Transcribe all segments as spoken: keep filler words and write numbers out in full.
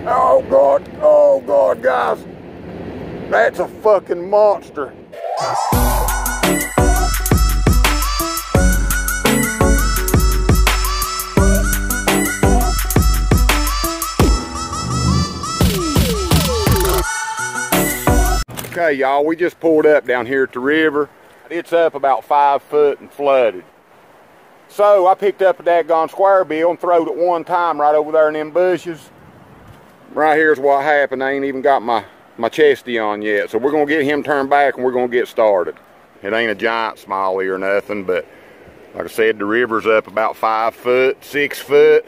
Oh God, oh God, guys. That's a fucking monster. Okay, y'all, we just pulled up down here at the river. It's up about five foot and flooded. So I picked up a daggone square bill and throwed it one time right over there in them bushes. Right here's what happened. I ain't even got my, my chesty on yet. So we're gonna get him turned back and we're gonna get started. It ain't a giant smallie or nothing, but like I said, the river's up about five foot, six foot.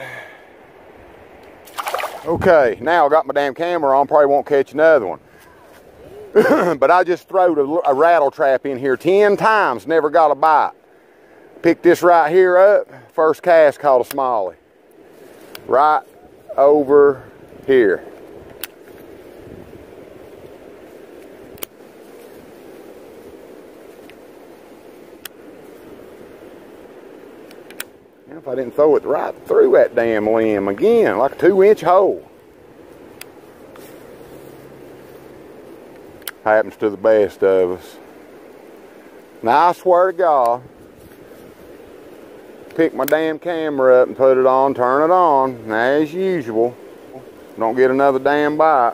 Okay, now I got my damn camera on, probably won't catch another one. But I just throwed a, a rattle trap in here ten times, never got a bite. Picked this right here up, first cast caught a smallie. Right over here. And if I didn't throw it right through that damn limb again, like a two inch hole. Happens to the best of us. Now I swear to God, pick my damn camera up and put it on, turn it on, and as usual, don't get another damn bite.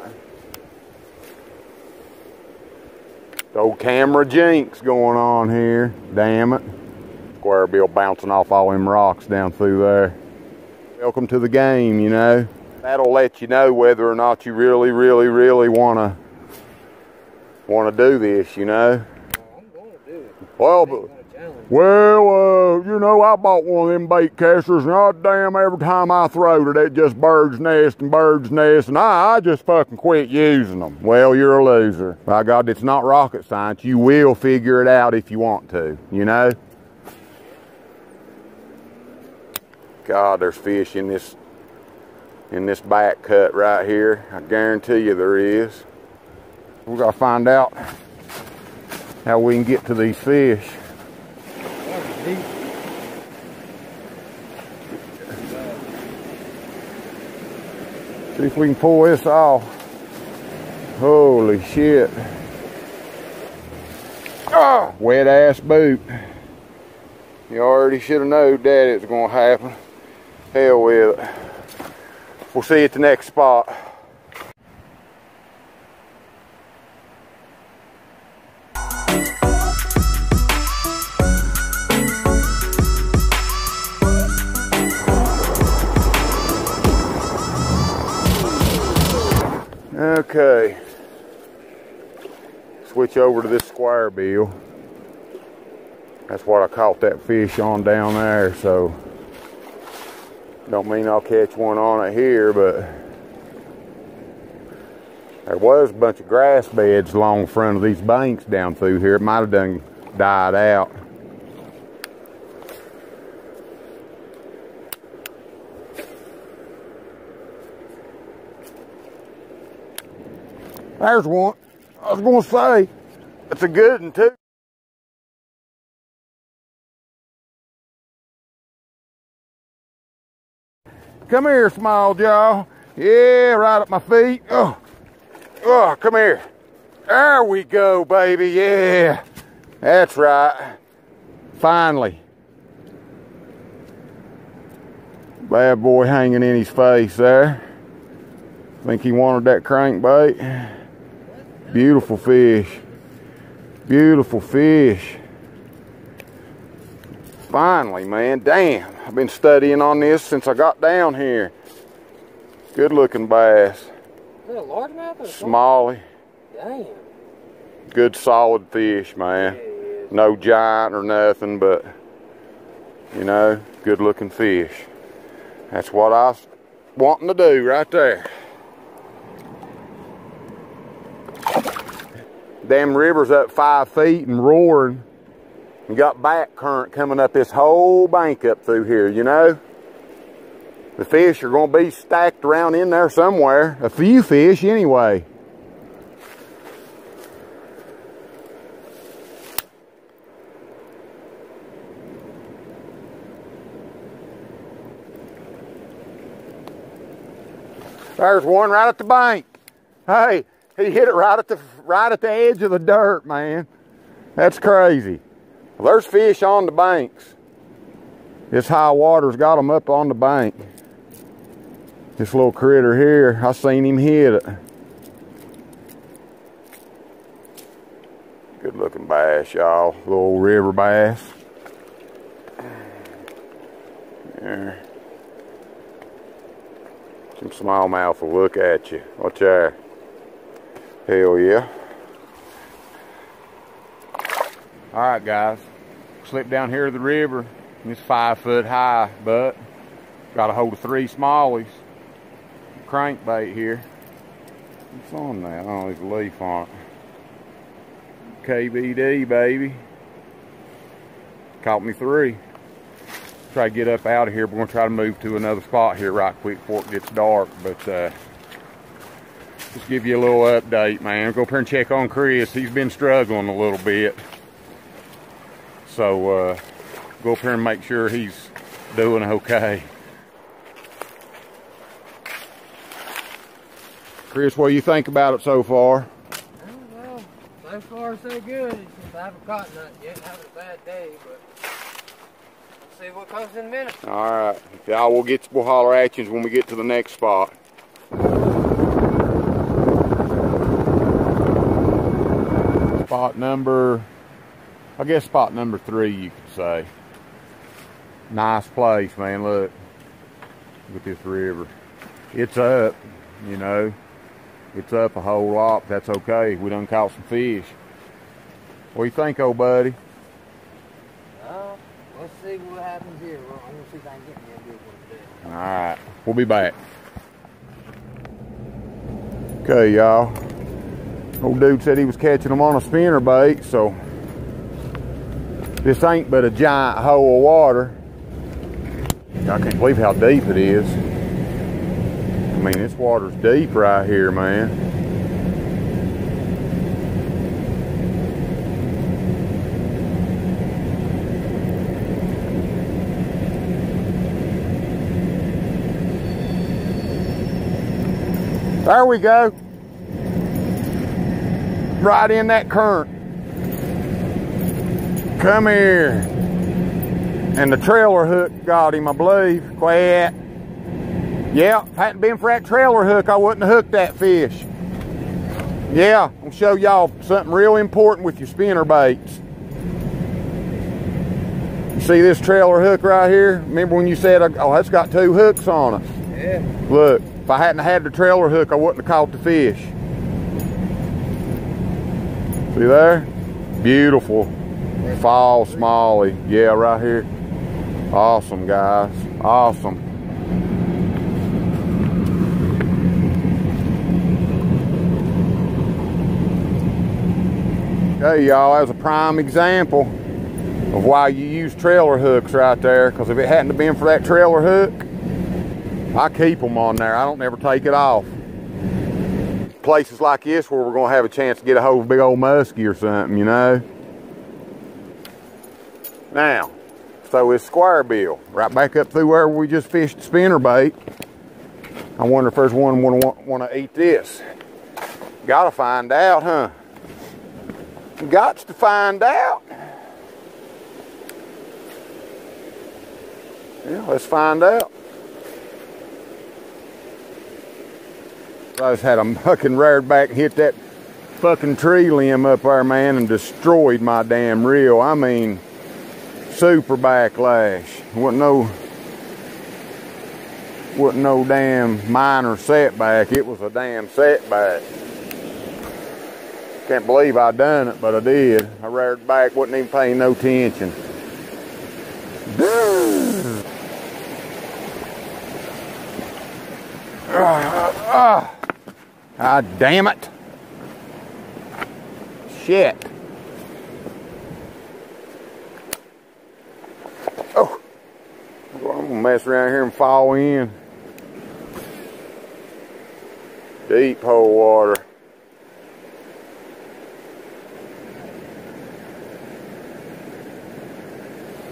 The old camera jinx going on here, damn it. Square bill bouncing off all them rocks down through there. Welcome to the game, you know. That'll let you know whether or not you really, really, really wanna want to do this, you know. I'm going to do it. Well, but, well, uh, you know, I bought one of them bait casters, and god damn, every time I throwed it, it just bird's nest and bird's nest, and I, I just fucking quit using them. Well, you're a loser. By God, it's not rocket science. You will figure it out if you want to, you know. God, there's fish in this in this back cut right here. I guarantee you there is. We gotta find out how we can get to these fish. See if we can pull this off. Holy shit. Ah, wet ass boot. You already should have known that it was gonna happen. Hell with it. We'll see you at the next spot. Okay, switch over to this square bill. That's what I caught that fish on down there, so don't mean I'll catch one on it here, but there was a bunch of grass beds along the front of these banks down through here. It might have done died out. There's one. I was gonna say, it's a good one too. Come here, small jaw. Yeah, right at my feet. Oh, oh, come here. There we go, baby. Yeah, that's right. Finally. Bad boy hanging in his face there. Think he wanted that crankbait. Beautiful fish. Beautiful fish. Finally, man. Damn. I've been studying on this since I got down here. Good looking bass. Is that a largemouth or smallie? Damn. Good solid fish, man. Yeah, no giant or nothing, but you know, good looking fish. That's what I was wanting to do right there. Damn river's up five feet and roaring. You got back current coming up this whole bank up through here, you know. The fish are going to be stacked around in there somewhere. A few fish anyway. There's one right at the bank. Hey, he hit it right at the right at the edge of the dirt, man. That's crazy. Well, there's fish on the banks. This high water's got them up on the bank. This little critter here, I seen him hit it. Good looking bass, y'all. Little river bass. There. Some smallmouth will look at you. Watch there. Hell yeah. Alright guys. Slipped down here to the river. It's five foot high, but got a hold of three smallies. Crankbait here. What's on that? Oh, there's a leaf on it. K B D, baby. Caught me three. Try to get up out of here. We're going to try to move to another spot here right quick before it gets dark. But uh, just give you a little update, man. Go up here and check on Chris. He's been struggling a little bit. So uh, go up here and make sure he's doing okay. Chris, what do you think about it so far? Well, so far so good. It's just I haven't caught nothing yet. Having a bad day, but we'll see what comes in a minute. All right, y'all. We'll get we'll holler at you when we get to the next spot. Spot number, I guess spot number three, you could say. Nice place, man. Look, look at this river. It's up, you know. It's up a whole lot. That's okay. We done caught some fish. What do you think, old buddy? Well, let's see what happens here. Well, I'm gonna see if I can get me a good one today. All right, we'll be back. Okay, y'all. Old dude said he was catching them on a spinner bait, so this ain't but a giant hole of water. I can't believe how deep it is. I mean, this water's deep right here, man. There we go. Right in that current. Come here. And the trailer hook got him, I believe. Quiet. Yeah, if it hadn't been for that trailer hook, I wouldn't have hooked that fish. Yeah, I'm gonna show y'all something real important with your spinner baits. You see this trailer hook right here? Remember when you said, oh, that's got two hooks on it? Yeah. Look, if I hadn't had the trailer hook, I wouldn't have caught the fish. See there? Beautiful. Fall smallie. Yeah, right here. Awesome, guys. Awesome. Okay, y'all, that was a prime example of why you use trailer hooks right there, because if it hadn't have been for that trailer hook, I keep them on there. I don't never take it off. Places like this where we're going to have a chance to get a hold of a big old muskie or something, you know. Now, so it's square bill, right back up through where we just fished the spinner bait. I wonder if there's one want want to eat this. Gotta find out, huh? Gots to find out. Yeah, let's find out. I just had a fucking reared back and hit that fucking tree limb up there, man, and destroyed my damn reel. I mean, super backlash. Wasn't no, wasn't no damn minor setback. It was a damn setback. Can't believe I done it, but I did. I reared back, wasn't even paying no attention. Ah, ah, damn it. Shit. Oh, I'm gonna mess around here and fall in. Deep hole water.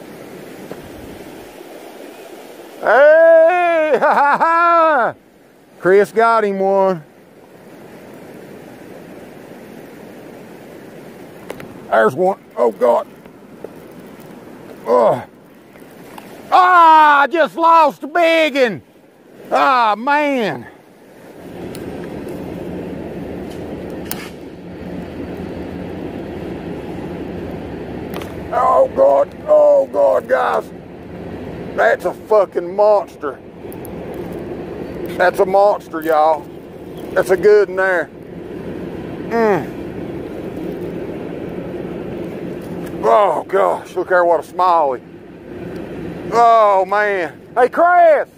Hey, ha ha ha! Chris got him one. There's one. Oh, God. Oh. Ah, I just lost a big one. Ah, man. Oh, God. Oh, God, guys. That's a fucking monster. That's a monster, y'all. That's a good one there. Mm. Oh, gosh. Look there, what a smiley. Oh, man. Hey, Chris.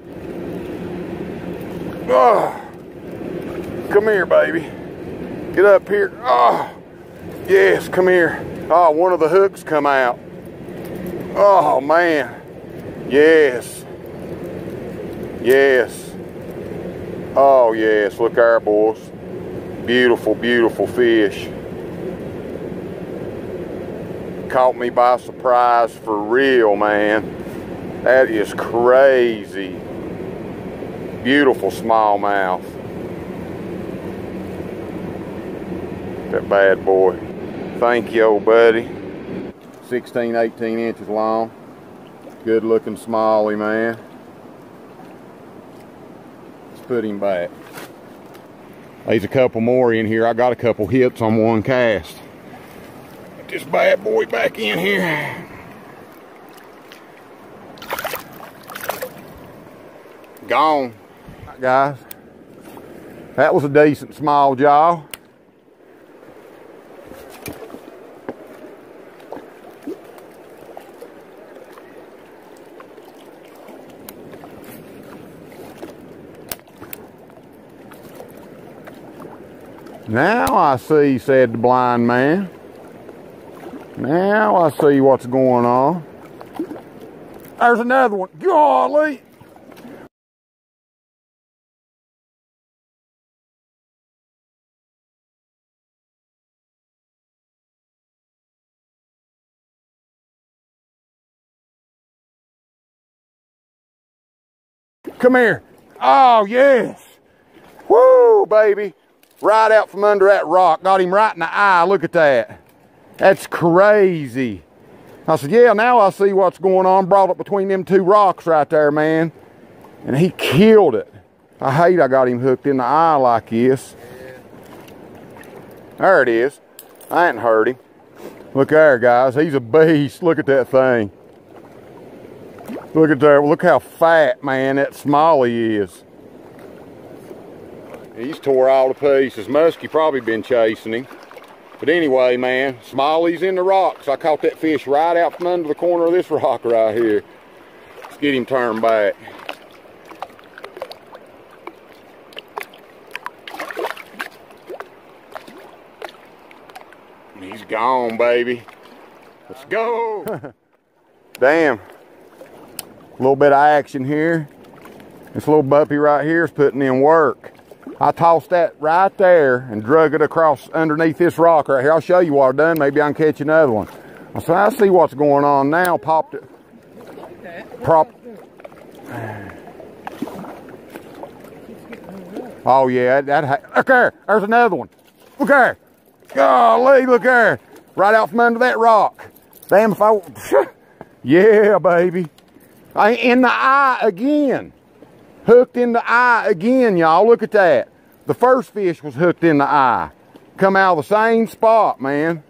Oh. Come here, baby. Get up here. Oh. Yes, come here. Oh, one of the hooks come out. Oh, man. Yes. Yes. Oh, yes. Look there, boys. Beautiful, beautiful fish. Caught me by surprise for real, man. That is crazy. Beautiful smallmouth. That bad boy. Thank you, old buddy. sixteen, eighteen inches long. Good looking smalley, man. Let's put him back. There's a couple more in here. I got a couple hits on one cast. Put this bad boy back in here. Gone. Right, guys. That was a decent small jaw. Now I see, said the blind man. Now I see what's going on. There's another one. Golly. Come here. Oh, yes. Woo, baby. Right out from under that rock. Got him right in the eye. Look at that. That's crazy. I said, yeah, now I see what's going on. Brought it between them two rocks right there, man. And he killed it. I hate I got him hooked in the eye like this. There it is. I ain't hurt him. Look there, guys. He's a beast. Look at that thing. Look at that. Look how fat, man, that smalley is. He's tore all to pieces. Muskie probably been chasing him. But anyway, man, smalley's in the rocks. I caught that fish right out from under the corner of this rock right here. Let's get him turned back. He's gone, baby. Let's go. Damn. A little bit of action here. This little puppy right here is putting in work. I tossed that right there and drug it across underneath this rock right here. I'll show you what I've done. Maybe I can catch another one. So I see what's going on now. Popped it. Prop. Oh yeah, that, that, look there. There's another one. Look there. Golly, look there. Right out from under that rock. Damn if I, yeah, baby. I, in the eye again. Hooked in the eye again, y'all. Look at that. The first fish was hooked in the eye. Come out of the same spot, man.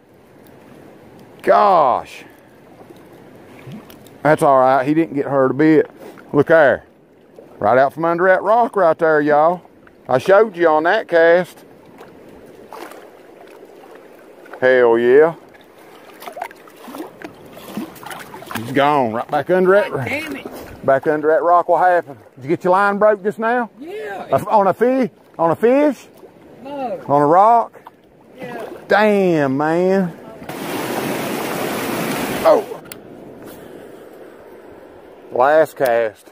Gosh. That's all right. He didn't get hurt a bit. Look there. Right out from under that rock right there, y'all. I showed you on that cast. Hell yeah. He's gone. Right back under that rock. Damn it. Back under that rock, what happened? Did you get your line broke just now? Yeah. Uh, on a fish? On a fish? No. On a rock? Yeah. Damn, man. Oh. Last cast.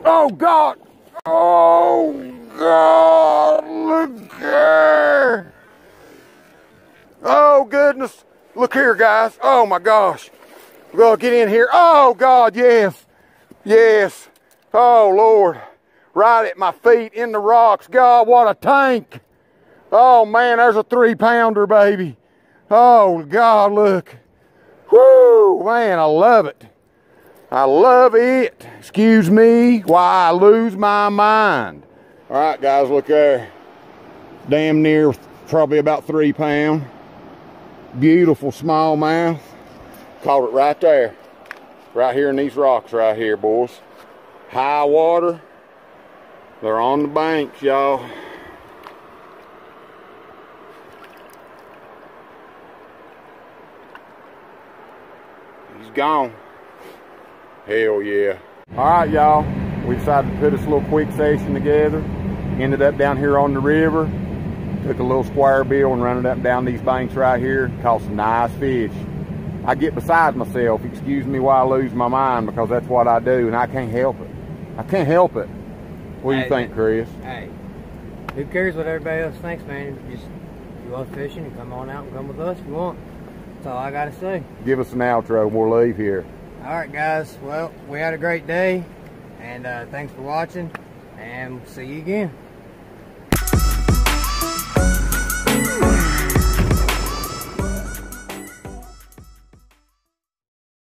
Oh, God. Oh, God. Look there. Oh, goodness. Look here, guys. Oh, my gosh. We're going to get in here. Oh, God, yes. Yes. Oh, Lord. Right at my feet in the rocks. God, what a tank. Oh, man, there's a three-pounder, baby. Oh, God, look. Whoo, man, I love it. I love it. Excuse me while I lose my mind. All right, guys, look there. Damn near probably about three pound. Beautiful smallmouth. Caught it right there. Right here in these rocks right here, boys. High water. They're on the banks, y'all. He's gone. Hell yeah. All right, y'all. We decided to put this little quick session together. Ended up down here on the river. Took a little square bill and run it up down these banks right here. Caught some nice fish. I get beside myself, excuse me while I lose my mind, because that's what I do, and I can't help it. I can't help it. What do you Hey, think, Chris? Hey, who cares what everybody else thinks, man? Just, if you love fishing, you come on out and come with us if you want. That's all I gotta say. Give us an outro and we'll leave here. All right, guys. Well, we had a great day, and uh, thanks for watching, and see you again.